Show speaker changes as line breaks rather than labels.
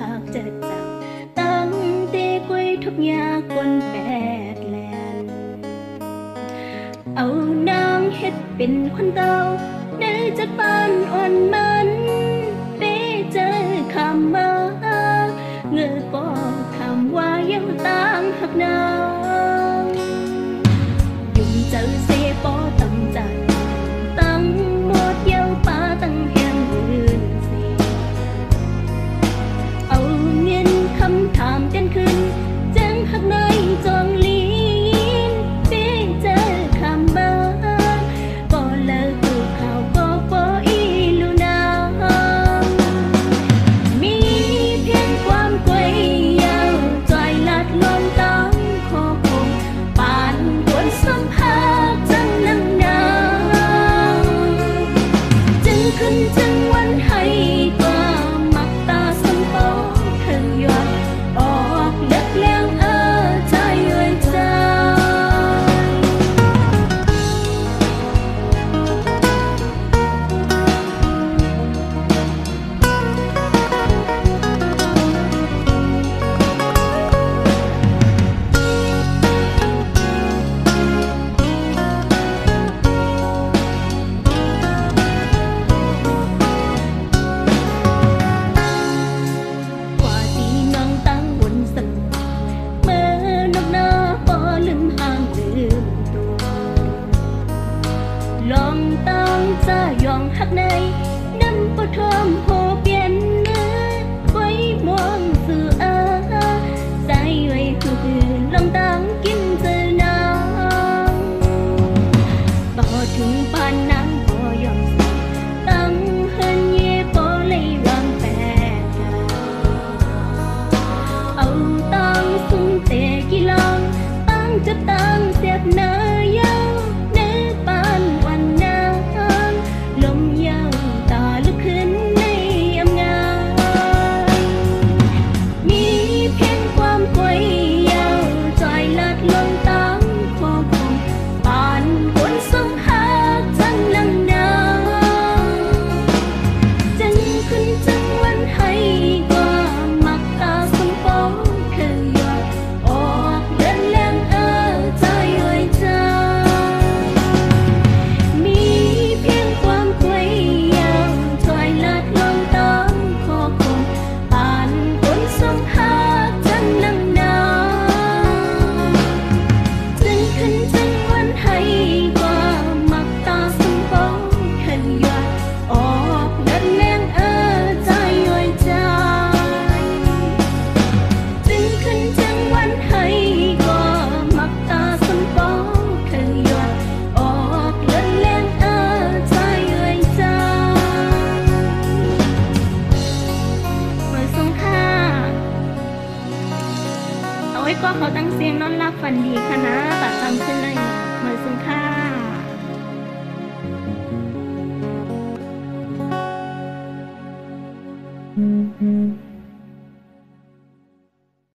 ากจะจับตั้งตีกุยทุกยาคนแปดแลนเอานางเฮ็ดเป็นคนเก่าได้จากบ้านอ่อนมันไปเจอคำมาเงือก็คำว่ายังต่างหักนางยุ่งเจอเสปอตั้งใจตั้งหมดเย้าป้าตั้งแห่งอื่นสิเอาเงินคำถามกันขึ้นจังหักในจองลีนไปเจอคำมาก็เลิกดูข่าวก็ปออีลูนางมีเพียงความกวยยาวจอยลัดลมต้องขอคงปานควรสัมภาษณ์จังนำนางจึงขึ้นจึงวันให้กว่ามักตาสมปองเธอหยอดออกเล็กเลี้ยงใจเอ่ยใจกว่าที่น้องตั้งบนสนเมื่อนกหน้าปอลืมห่างลืมตัวลองตั้งจะยองหักในน้ำปะทอมโหเปลี่ยนเนื้อไว้มองสื่อใจไว้คือลองตั้งกินเจอน้ำต่อถึงปานนั้นพอยอมสิตั้งเฮินเย่ปอเลยวางแปดเอาตั้งสุ่มเตะกีฬาตั้งจะตั้งเสียบเนยาวเนื้อปานวันนางลมยาวตาลุกขึ้นในอำงานมีเพียงความกวยยาวจอยลัดลงตั้งคอคงปานคนสมหาจังลำนางจึงขึ้นจังวันให้กว่ามักตาสมปองเคยหยอดออกเดินแรงใจเอ่ยใจมีเพียงความกวยยาวจอยลัดลงตั้งคอคงปานคนสมหาจังลำนางจึงขึ้นจังวันให้กว่ามักตาสมปองเคยหยอดออกเดินแรงใจเอ่ยใจจึงขึ้นจังวันให้กว่ามักตาสมปองเคยหยอดออกเดินแรงใจเอ่ยใจเหมือนทรงค่าเอาไว้ก็เขาตั้งเสียงนอนรับฝันดีค่ะนะตัดจำขึ้นเลยเหมือนทรงค่า